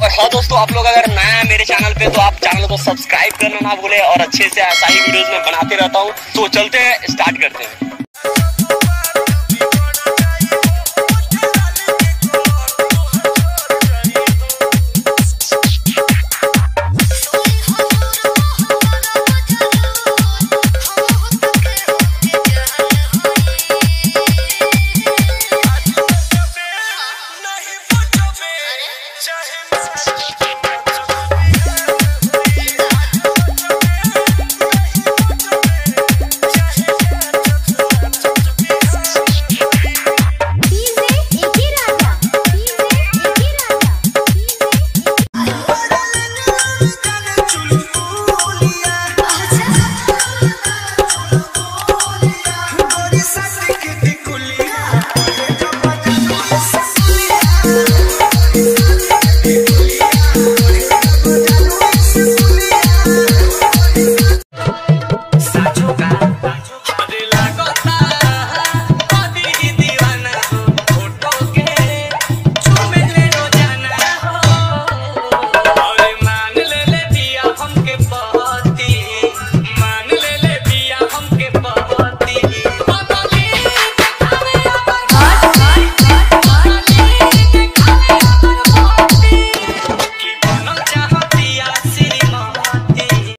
और हाँ दोस्तों, आप लोग अगर नया है मेरे चैनल पे तो आप चैनल को सब्सक्राइब करना ना भूले, और अच्छे से ऐसा ही वीडियोस में बनाते रहता हूँ। तो चलते हैं, स्टार्ट करते हैं।